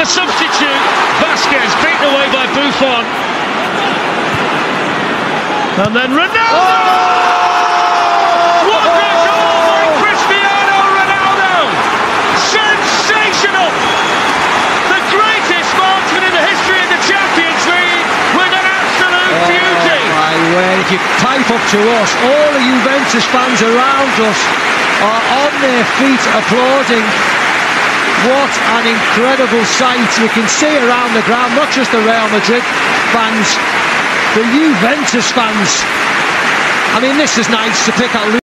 substitute, Vasquez beaten away by Buffon. And then Ronaldo! What a goal by Cristiano Ronaldo! Sensational! The greatest marksman in the history of the Champions League with an absolute beauty! My word, if you pipe up to us, all the Juventus fans around us are on their feet applauding. What an incredible sight. You can see around the ground, not just the Real Madrid fans, the Juventus fans. I mean, this is nice to pick out.